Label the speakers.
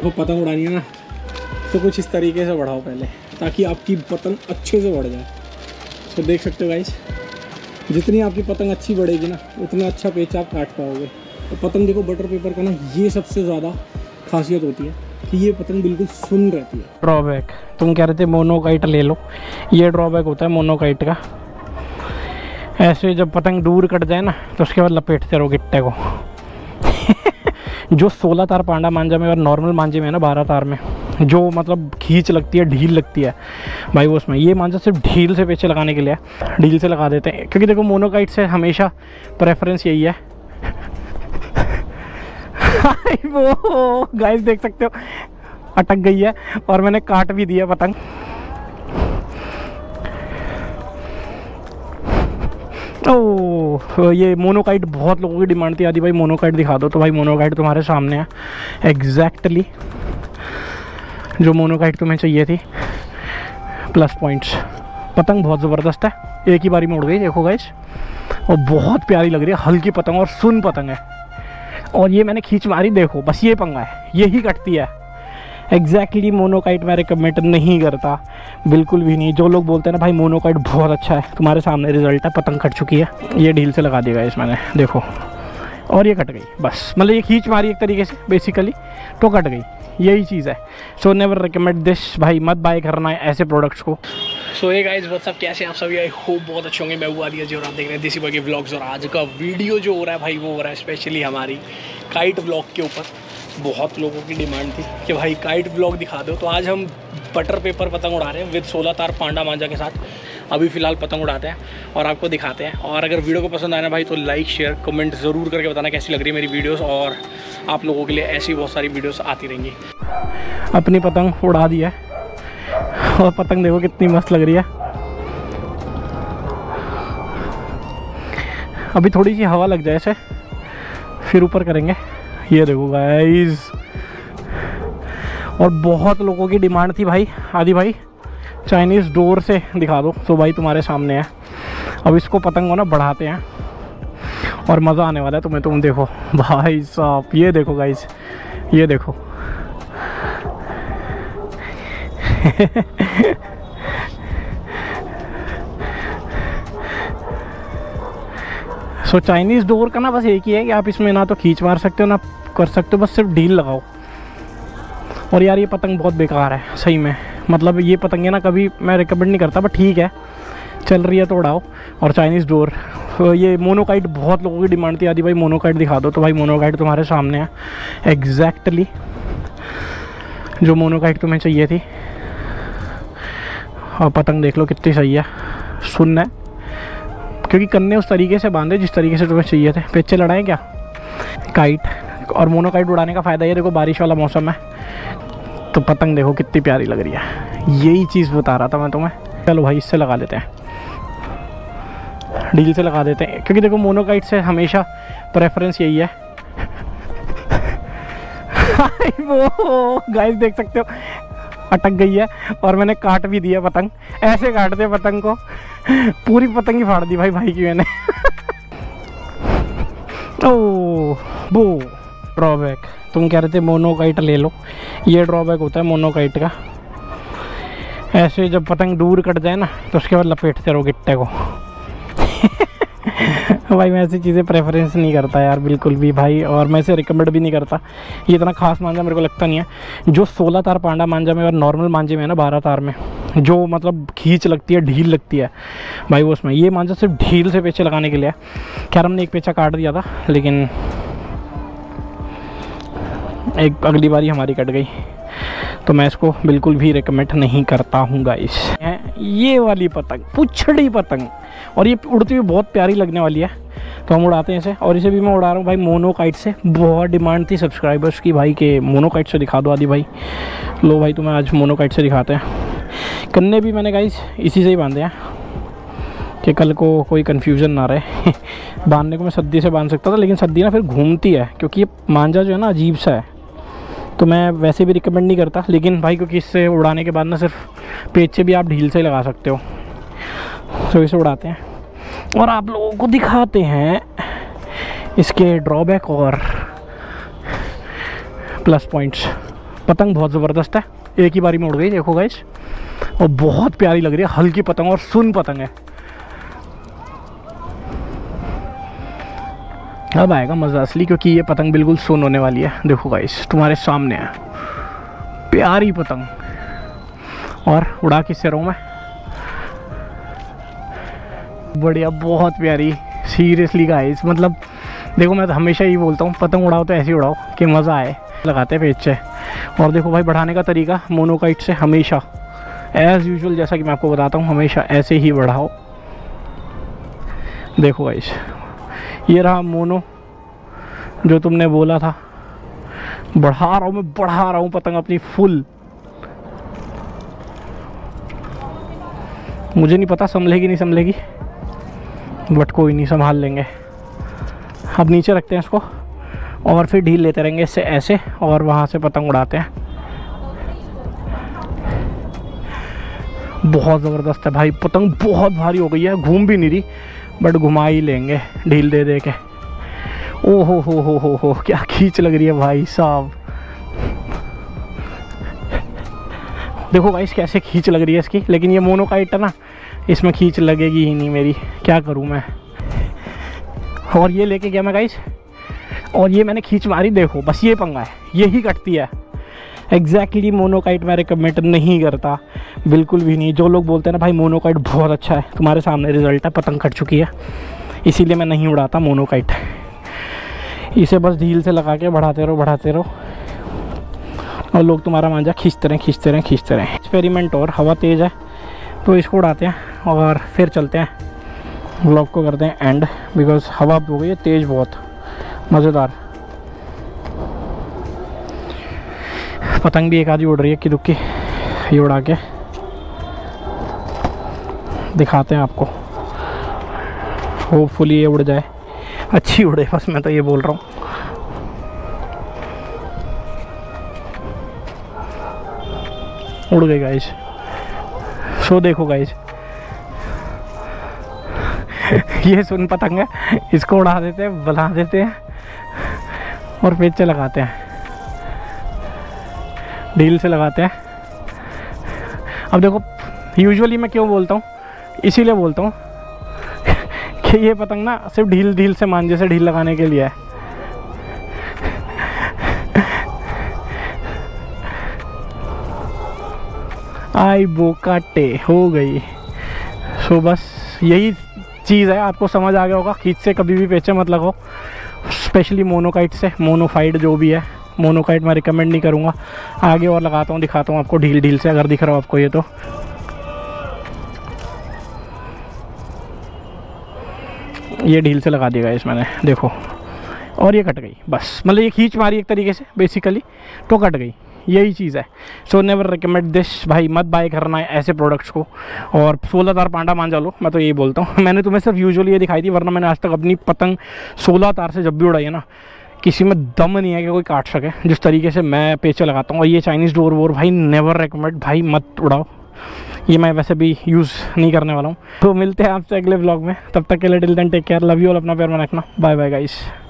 Speaker 1: देखो पतंग उड़ानी है ना तो कुछ इस तरीके से बढ़ाओ पहले, ताकि आपकी पतंग अच्छे से बढ़ जाए। तो देख सकते हो गाइस, जितनी आपकी पतंग अच्छी बढ़ेगी ना उतना अच्छा पेच आप काट पाओगे। तो पतंग देखो बटर पेपर का ना ये सबसे ज़्यादा खासियत होती है कि ये पतंग बिल्कुल सुन रहती है। ड्रॉबैक, तुम कह रहे थे मोनोकाइट ले लो, ये ड्रॉबैक होता है मोनोकाइट का। ऐसे जब पतंग दूर कट जाए ना तो उसके बाद लपेटते रहो गिट्टे को। जो 16 तार पांडा मांझा में और नॉर्मल मांझे में है ना 12 तार में जो मतलब खींच लगती है, ढील लगती है भाई वो उसमें, ये मांझा सिर्फ ढील से पेचे लगाने के लिए ढील से लगा देते हैं, क्योंकि देखो मोनोकाइट से हमेशा प्रेफरेंस यही है। वो गाइस देख सकते हो अटक गई है और मैंने काट भी दिया पतंग। ओह, ये मोनोकाइट बहुत लोगों की डिमांड थी, आदि भाई मोनोकाइट दिखा दो, तो भाई मोनोकाइट तुम्हारे सामने है एग्जैक्टली जो मोनोकाइट तुम्हें चाहिए थी। प्लस पॉइंट्स, पतंग बहुत ज़बरदस्त है, एक ही बारी में उड़ गई देखो गाइस, और बहुत प्यारी लग रही है, हल्की पतंग और सुन पतंग है। और ये मैंने खींच मारी देखो, बस ये पंगा है, यही कटती है एग्जैक्टली। मोनोकाइट मैं रिकमेंड नहीं करता, बिल्कुल भी नहीं। जो लोग बोलते हैं ना भाई मोनोकाइट बहुत अच्छा है, तुम्हारे सामने रिजल्ट है, पतंग कट चुकी है। ये ढील से लगा दिया इस मैंने देखो, और ये कट गई बस, मतलब ये खींच मारी एक तरीके से बेसिकली तो कट गई, यही चीज़ है। सो नेवर रिकमेंड दिस, भाई मत बाय करना है ऐसे प्रोडक्ट्स को। सो ये गाइस व्हाट्सअप, कैसे हैं आप सभी? आई होप बहुत अच्छे होंगे। मैं हूं आदित्य जी और आप देख रहे हैं देसी बॉय के व्लॉग्स। और आज का वीडियो जो हो रहा है भाई वो हो रहा है स्पेशली हमारी काइट व्लॉग के ऊपर। बहुत लोगों की डिमांड थी कि भाई काइट व्लॉग दिखा दो, तो आज हम बटर पेपर पतंग उड़ा रहे हैं विद 16 तार पांडा मांझा के साथ। अभी फ़िलहाल पतंग उड़ाते हैं और आपको दिखाते हैं। और अगर वीडियो को पसंद आए ना भाई तो लाइक शेयर कमेंट ज़रूर करके बताना कैसी लग रही है मेरी वीडियोस, और आप लोगों के लिए ऐसी बहुत सारी वीडियोस आती रहेंगी। अपनी पतंग उड़ा दी है और पतंग देखो कितनी मस्त लग रही है। अभी थोड़ी सी हवा लग जाए इसे, फिर ऊपर करेंगे। ये देखो गाइस, और बहुत लोगों की डिमांड थी भाई आदि भाई चाइनीज़ डोर से दिखा दो, तो भाई तुम्हारे सामने है। अब इसको पतंग को ना बढ़ाते हैं और मज़ा आने वाला है तुम्हें। तुम देखो भाई साहब, ये देखो गाइस, ये देखो। सो चाइनीज़ डोर का ना बस एक ही है कि आप इसमें ना तो खींच मार सकते हो ना कर सकते हो, बस सिर्फ ढील लगाओ। और यार ये पतंग बहुत बेकार है सही में, मतलब ये पतंगे ना कभी मैं रिकमेंड नहीं करता, बट ठीक है चल रही है तो उड़ाओ। और चाइनीज़ डोर, ये मोनोकाइट बहुत लोगों की डिमांड थी, आदि भाई मोनोकाइट दिखा दो, तो भाई मोनोकाइट तुम्हारे सामने है एग्जैक्टली जो मोनोकाइट तुम्हें चाहिए थी। और पतंग देख लो कितनी सही है, सुन है, क्योंकि कन्ने उस तरीके से बांधे जिस तरीके से तुम्हें चाहिए थे। पेचे लड़ाएं क्या काइट। और मोनोकाइट उड़ाने का फ़ायदा ये देखो, बारिश वाला मौसम है तो पतंग देखो कितनी प्यारी लग रही है, यही चीज़ बता रहा था मैं तुम्हें। चलो भाई इससे लगा लेते हैं, ढील से लगा देते हैं, क्योंकि देखो मोनोकाइट से हमेशा प्रेफरेंस यही है। वो गाइस देख सकते हो अटक गई है और मैंने काट भी दिया पतंग। ऐसे काटते पतंग को, पूरी पतंग ही फाड़ दी भाई की मैंने। ओह वो ड्रॉबैक, तुम कह रहे थे मोनोकाइट ले लो, ये ड्रॉबैक होता है मोनोकाइट का। ऐसे जब पतंग दूर कट जाए ना तो उसके बाद लपेटते रहो गिट्टे को। भाई मैं ऐसी चीज़ें प्रेफरेंस नहीं करता यार बिल्कुल भी भाई, और मैं इसे रिकमेंड भी नहीं करता। ये इतना खास मांझा मेरे को लगता नहीं है। जो 16 तार पांडा मांझा में और नॉर्मल मांझे में है ना 12 तार में जो मतलब खींच लगती है, ढील लगती है भाई वो उसमें, ये मांझा सिर्फ ढील से पेचे लगाने के लिए। खैर हमने एक पेचा काट दिया था, लेकिन एक अगली बारी हमारी कट गई, तो मैं इसको बिल्कुल भी रिकमेंड नहीं करता हूँ गाइस। ये वाली पतंग पुछड़ी पतंग, और ये उड़ती हुई बहुत प्यारी लगने वाली है, तो हम उड़ाते हैं इसे। और इसे भी मैं उड़ा रहा हूँ भाई मोनोकाइट से। बहुत डिमांड थी सब्सक्राइबर्स की भाई के मोनोकाइट से दिखा दो आदि भाई। लो भाई तुम्हें आज मोनोकाइट से दिखाते हैं। कन्ने भी मैंने गाइस इसी से ही बांधे हैं कि कल को कोई कन्फ्यूज़न ना रहे। बांधने को मैं सद्दी से बांध सकता था, लेकिन सद्दी ना फिर घूमती है, क्योंकि ये मांझा जो है ना अजीब सा है, तो मैं वैसे भी रिकमेंड नहीं करता। लेकिन भाई क्योंकि इससे उड़ाने के बाद ना सिर्फ पेचे भी आप ढील से ही लगा सकते हो, तो इसे उड़ाते हैं और आप लोगों को दिखाते हैं इसके ड्रॉबैक और प्लस पॉइंट्स। पतंग बहुत ज़बरदस्त है, एक ही बारी में उड़ गई देखो गाइस, और बहुत प्यारी लग रही है, हल्की पतंग और सुन पतंग है। अब आएगा मज़ा असली, क्योंकि ये पतंग बिल्कुल सुन होने वाली है। देखो गाइस तुम्हारे सामने है प्यारी पतंग, और उड़ा किससे रहा हूँ मैं, बढ़िया बहुत प्यारी। सीरियसली गाइस मतलब देखो मैं तो हमेशा ही बोलता हूँ पतंग उड़ाओ तो ऐसे ही उड़ाओ कि मज़ा आए, लगाते हैं पेज से। और देखो भाई बढ़ाने का तरीका मोनोकाइट से हमेशा एज़ यूजुअल, जैसा कि मैं आपको बताता हूँ, हमेशा ऐसे ही बढ़ाओ। देखो गाइस ये रहा मोनो जो तुमने बोला था, बढ़ा रहा हूँ मैं, बढ़ा रहा हूँ पतंग अपनी फुल। मुझे नहीं पता संभलेगी नहीं संभलेगी, बट कोई नहीं, संभाल लेंगे। अब नीचे रखते हैं इसको और फिर ढील लेते रहेंगे इससे ऐसे, और वहाँ से पतंग उड़ाते हैं। बहुत ज़बरदस्त है भाई, पतंग बहुत भारी हो गई है, घूम भी नहीं रही, बट घुमा ही लेंगे ढील दे दे के। ओ हो क्या खींच लग रही है भाई साहब, देखो गाइस कैसे खींच लग रही है इसकी। लेकिन ये मोनोकाइट है ना, इसमें खींच लगेगी ही नहीं मेरी, क्या करूँ मैं। और ये लेके गया मैं गाइस, और ये मैंने खींच मारी, देखो बस ये पंगा है, यही कटती है। एग्जैक्टली मोनोकाइट मैं रिकमेंड नहीं करता, बिल्कुल भी नहीं। जो लोग बोलते हैं ना भाई मोनोकाइट बहुत अच्छा है, तुम्हारे सामने रिजल्ट है, पतंग कट चुकी है, इसीलिए मैं नहीं उड़ाता मोनोकाइट। इसे बस ढील से लगा के बढ़ाते रहो, और लोग तुम्हारा मांझा खींचते रहें। एक्सपेरिमेंट, और हवा तेज़ है तो इसको उड़ाते हैं और फिर चलते हैं, व्लॉग को करते हैं एंड, बिकॉज हवा हो गई है तेज़ बहुत मज़ेदार। पतंग भी एक आधी उड़ रही है कि दुक्की, ये उड़ा के दिखाते हैं आपको, होपफुली ये उड़ जाए, अच्छी उड़े, बस मैं तो ये बोल रहा हूँ। उड़ गई गाइस। सो देखो गाइस ये सुन पतंग है, इसको उड़ा देते हैं, बना देते हैं और पेच से लगाते हैं, ढील से लगाते हैं। अब देखो यूजुअली मैं क्यों बोलता हूँ, इसीलिए बोलता हूँ कि ये पतंग ना सिर्फ ढील से मांझे से ढील लगाने के लिए है। आई बोकाटे हो गई। सो बस यही चीज़ है, आपको समझ आ गया होगा। खींच से कभी भी पेचे मत लगाओ, स्पेशली मोनोकाइट से, मोनोफाइड जो भी है। मोनोकाइट मैं रिकमेंड नहीं करूँगा। आगे और लगाता हूँ, दिखाता हूँ आपको ढील से, अगर दिख रहा हो आपको ये तो। ये ढील से लगा दिया इस मैंने, देखो, और ये कट गई बस, मतलब ये खींच मारी एक तरीके से बेसिकली, तो कट गई, यही चीज़ है। सो नेवर रिकमेंड दिस भाई, मत बाय करना है ऐसे प्रोडक्ट्स को। और 16 तार पांडा मांझा लो, मैं तो यही बोलता हूँ। मैंने तुम्हें सिर्फ यूजुअली ये दिखाई थी, वरना मैंने आज तक अपनी पतंग 16 तार से जब भी उड़ाई है ना, किसी में दम नहीं है कि कोई काट सके जिस तरीके से मैं पेचे लगाता हूँ। और ये चाइनीज़ डोर वोर भाई नेवर रिकमेंड, भाई मत उड़ाओ, ये मैं वैसे भी यूज़ नहीं करने वाला हूँ। तो मिलते हैं आपसे अगले व्लॉग में, तब तक के लिए till then take care, love you all, अपना प्यार में रखना, बाय बाय गाइस।